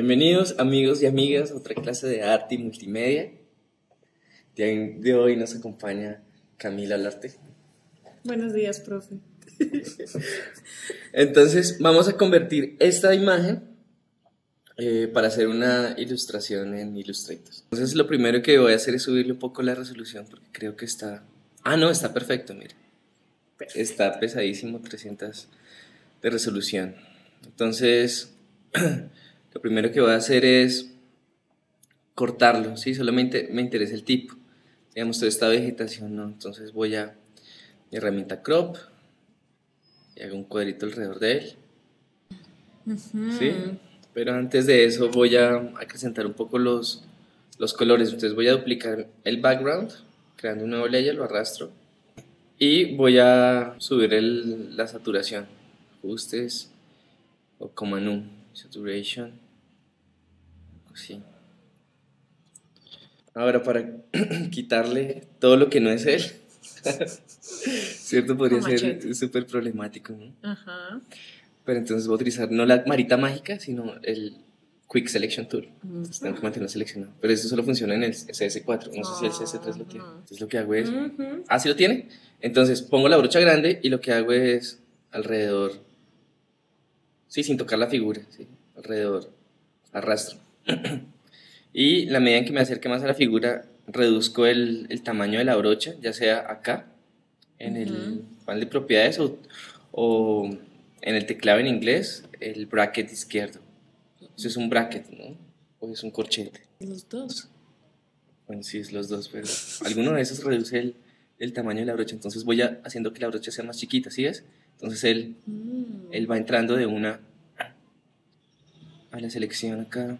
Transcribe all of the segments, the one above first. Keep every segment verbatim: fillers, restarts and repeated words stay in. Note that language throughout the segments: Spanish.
Bienvenidos amigos y amigas a otra clase de arte y multimedia. De, de hoy nos acompaña Camila Olarte. Buenos días, profe. Entonces vamos a convertir esta imagen eh, para hacer una ilustración en Illustrator. Entonces lo primero que voy a hacer es subirle un poco la resolución porque creo que está... Ah, no, está perfecto, mira. Está pesadísimo, trescientos de resolución. Entonces... Lo primero que voy a hacer es cortarlo, ¿sí? Solamente me interesa el tipo. Digamos, toda esta vegetación, ¿no? Entonces voy a mi herramienta crop y hago un cuadrito alrededor de él. Uh-huh. ¿Sí? Pero antes de eso voy a acrecentar un poco los, los colores. Entonces voy a duplicar el background, creando un nuevo layer, lo arrastro. Y voy a subir el, la saturación. Ajustes o Command U, saturation. Sí. Ahora para quitarle todo lo que no es él, ¿cierto? Podría ser súper problemático, ¿no? Ajá. Pero entonces voy a utilizar no la varita mágica, sino el Quick Selection Tool. Entonces tengo que mantenerlo seleccionado. Pero esto solo funciona en el C S cuatro, no sé si el C S tres lo tiene. Entonces lo que hago es... Uh-huh. Ah, ¿sí lo tiene? Entonces pongo la brocha grande y lo que hago es alrededor... Sí, sin tocar la figura, sí, alrededor, arrastro. Y la medida en que me acerque más a la figura, reduzco el, el tamaño de la brocha, ya sea acá, en uh-huh. el panel de propiedades o, o en el teclado en inglés, el bracket izquierdo. Eso es un bracket, ¿no? O es un corchete. Los dos. Bueno, sí, es los dos, pero alguno de esos reduce el, el tamaño de la brocha. Entonces voy a, haciendo que la brocha sea más chiquita, ¿sí ves? Entonces él, mm. él va entrando de una a la selección acá.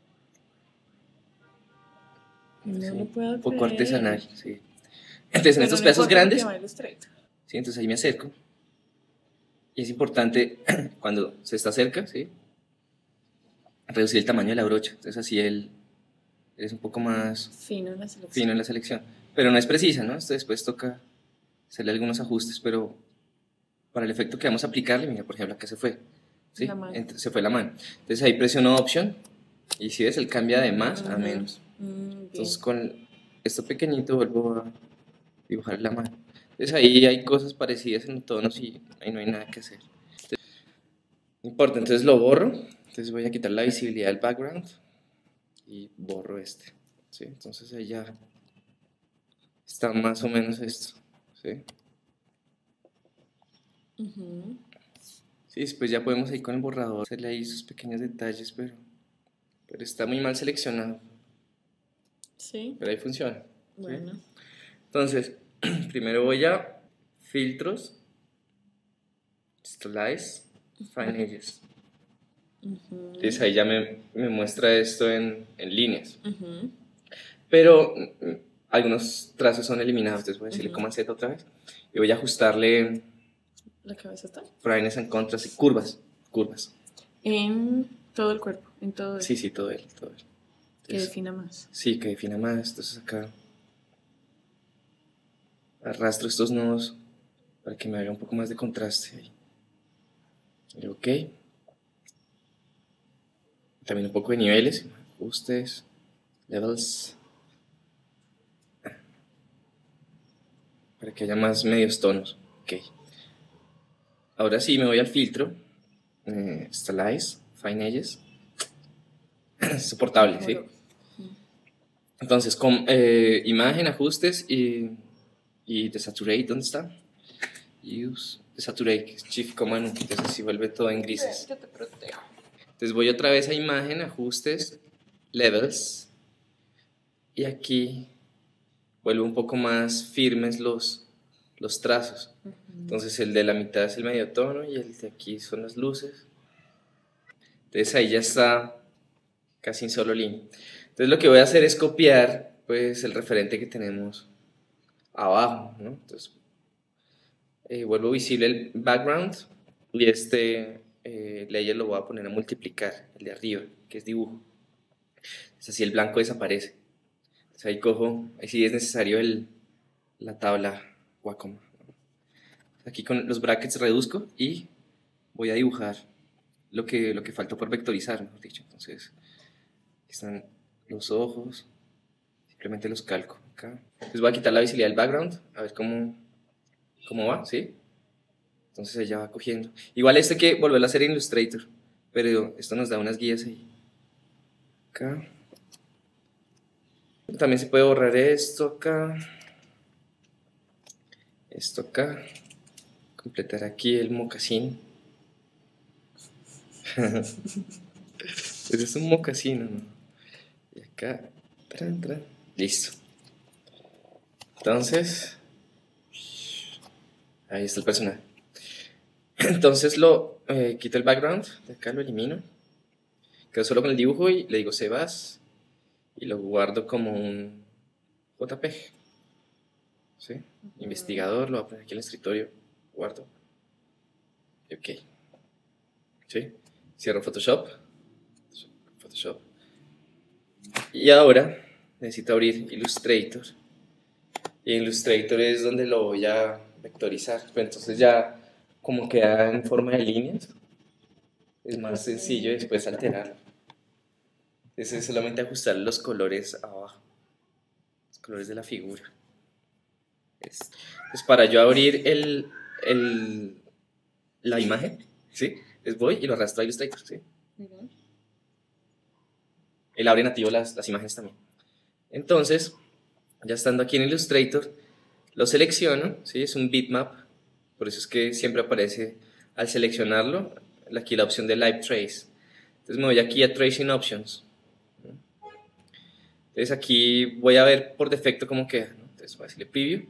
No sí, lo puedo un poco creer. Artesanal, sí. Entonces en estos pedazos grandes, sí, entonces ahí me acerco. Y es importante cuando se está cerca, ¿sí? Reducir el tamaño de la brocha. Entonces así él es un poco más fino en la selección. Fino en la selección. Pero no es precisa, ¿no? Esto después toca hacerle algunos ajustes, pero para el efecto que vamos a aplicarle, mira, por ejemplo, acá se fue, ¿sí? Entre, se fue la mano. Entonces ahí presiono Option y si ves, él cambia de más uh-huh. a menos. Mm, entonces con esto pequeñito vuelvo a dibujar la mano. Entonces ahí hay cosas parecidas en tonos y ahí no hay nada que hacer. Entonces, no importa, entonces lo borro. Entonces voy a quitar la visibilidad del background y borro este, ¿sí? Entonces ahí ya está más o menos esto, ¿sí? Uh-huh. Sí, después ya podemos ir con el borrador hacerle ahí sus pequeños detalles, pero, pero está muy mal seleccionado. Sí. Pero ahí funciona. Bueno. ¿Sí? Entonces, primero voy a filtros, slice, fine edges. Uh-huh. Entonces ahí ya me, me muestra esto en, en líneas. Uh-huh. Pero mm, algunos trazos son eliminados, entonces voy a decirle uh-huh. Command Z otra vez. Y voy a ajustarle... ¿La cabeza está? Brightness and contrast y curvas, curvas. En todo el cuerpo, en todo él. Sí, sí, todo él, todo él. Entonces, que defina más. Sí, que defina más. Entonces acá arrastro estos nodos para que me haga un poco más de contraste ahí. Y ok. También un poco de niveles, ajustes, levels. Para que haya más medios tonos. Ok. Ahora sí me voy al filtro. Eh, Stylize, Fine Edges. Es soportable, ¿sí? Entonces, con eh, imagen, ajustes y, y desaturate, ¿dónde está? Use, desaturate, Shift Command U, entonces así vuelve todo en grises. Yo te protejo. Entonces voy otra vez a imagen, ajustes, levels, y aquí vuelvo un poco más firmes los, los trazos. Uh-huh. Entonces el de la mitad es el medio tono y el de aquí son las luces. Entonces ahí ya está casi en solo línea. Entonces lo que voy a hacer es copiar pues el referente que tenemos abajo, ¿no? Entonces eh, vuelvo visible el background y este eh, layer lo voy a poner a multiplicar, el de arriba, que es dibujo. Entonces así el blanco desaparece. Entonces ahí cojo, ahí sí es necesario el, la tabla Wacom. Aquí con los brackets reduzco y voy a dibujar lo que, lo que faltó por vectorizar, mejor dicho. Entonces Aquí están los ojos. Simplemente los calco acá. Entonces voy a quitar la visibilidad del background, a ver cómo, cómo va, ¿sí? Entonces ella va cogiendo. Igual este hay que volverlo a hacer en Illustrator, pero esto nos da unas guías ahí. Acá. También se puede borrar esto acá. Esto acá. Completar aquí el mocasín. Pues es un mocasín, ¿no? Y acá. Tran, tran. Listo. Entonces, ahí está el personaje. Entonces lo eh, quito el background, de acá lo elimino. Quedo solo con el dibujo y le digo Sebas y lo guardo como un J P G. ¿Sí? Uh-huh. Investigador, lo voy a poner aquí en el escritorio, guardo. Ok. ¿Sí? Cierro Photoshop. Photoshop. Y ahora necesito abrir Illustrator. Y Illustrator es donde lo voy a vectorizar. Pero entonces ya como queda en forma de líneas, es más sencillo después alterarlo. Entonces es solamente ajustar los colores abajo, los colores de la figura. Entonces para yo abrir el, el, la imagen, ¿sí? Les voy y lo arrastro a Illustrator, ¿sí? Uh-huh. Él abre nativo las, las imágenes también. Entonces, ya estando aquí en Illustrator, lo selecciono, ¿sí? Es un bitmap, por eso es que siempre aparece al seleccionarlo aquí la opción de Live Trace. Entonces me voy aquí a Tracing Options. Entonces aquí voy a ver por defecto cómo queda, ¿no? Entonces voy a decirle Preview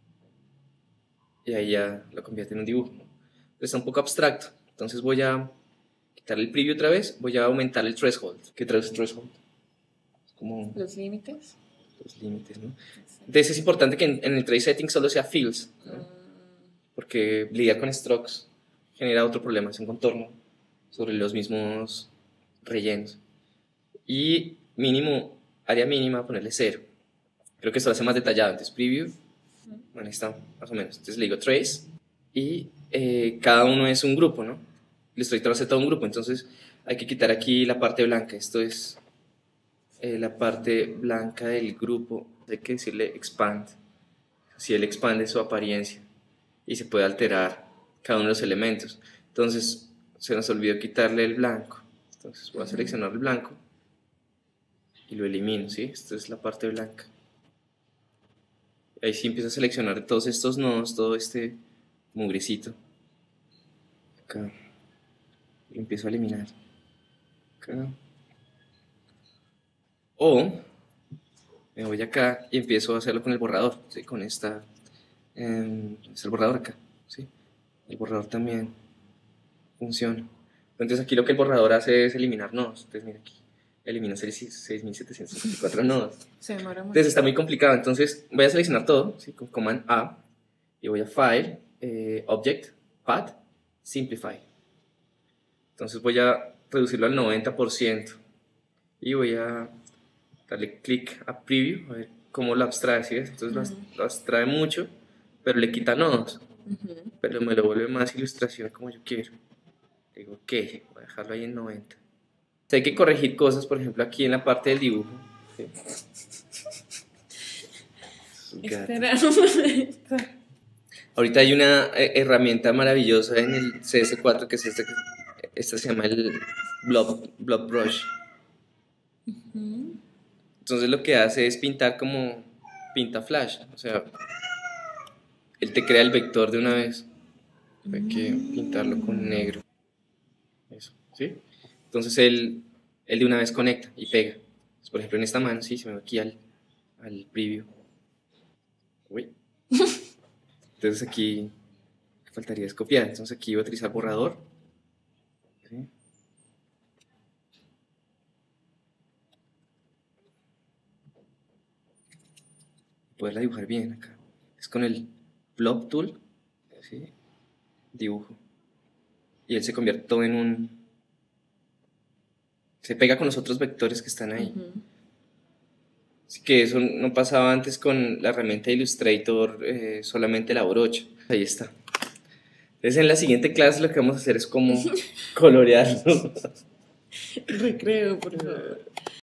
y ahí ya lo convierte en un dibujo, ¿no? Entonces está un poco abstracto, entonces voy a quitarle el Preview otra vez, voy a aumentar el Threshold. ¿Qué traduce Threshold? Es como los límites. Los límites, ¿no? Sí. Entonces es importante que en, en el Trace Setting solo sea Fills, ¿no? Mm. Porque lidiar con strokes genera otro problema, es un contorno sobre los mismos rellenos. Y mínimo, área mínima, ponerle cero. Creo que esto lo hace más detallado. Entonces, preview, bueno, ahí está, más o menos. Entonces le digo trace y eh, cada uno es un grupo, ¿no? Illustrator hace todo un grupo, entonces hay que quitar aquí la parte blanca. Esto es eh, la parte blanca del grupo. Hay que decirle expand. Si él expande su apariencia y se puede alterar cada uno de los elementos. Entonces se nos olvidó quitarle el blanco. Entonces voy a seleccionar el blanco y lo elimino, ¿sí? Esta es la parte blanca. Ahí sí empiezo a seleccionar todos estos nodos, todo este mugrecito. Acá. Lo empiezo a eliminar. Acá. O me voy acá y empiezo a hacerlo con el borrador, ¿sí? Con esta... Eh, es el borrador acá, ¿sí? El borrador también funciona. Entonces aquí lo que el borrador hace es eliminar nodos. Entonces mira aquí, elimina seis mil setecientos cincuenta y cuatro nodos. Se demora mucho. Entonces está muy complicado. Entonces voy a seleccionar todo, ¿sí? Con Command A y voy a File, eh, Object, Path, Simplify. Entonces voy a reducirlo al noventa por ciento y voy a darle clic a Preview a ver cómo lo abstrae, ¿sí? Entonces uh-huh. lo abstrae mucho, pero le quita nodos, uh-huh. pero me lo vuelve más ilustración como yo quiero. Digo, ok, voy a dejarlo ahí en noventa. O sea, hay que corregir cosas, por ejemplo, aquí en la parte del dibujo. ¿Sí? Espera un momento. Ahorita hay una herramienta maravillosa en el C S cuatro que es esta, esta se llama el Blob, Blob Brush. Uh-huh. Entonces lo que hace es pintar como pinta Flash, o sea, él te crea el vector de una vez. Hay que pintarlo con negro. Eso, ¿sí? Entonces él, él de una vez conecta y pega. Entonces, por ejemplo, en esta mano, sí, se me va aquí al, al preview. Uy. Entonces aquí faltaría es copiar. Entonces aquí voy a utilizar borrador. ¿Sí? Poderla dibujar bien acá. Es con el Blob Tool. ¿Sí? Dibujo. Y él se convierte todo en un... Se pega con los otros vectores que están ahí. Uh-huh. Así que eso no pasaba antes con la herramienta de Illustrator, eh, solamente la brocha. Ahí está. Entonces en la siguiente clase lo que vamos a hacer es como colorearlo. Recreo, por favor.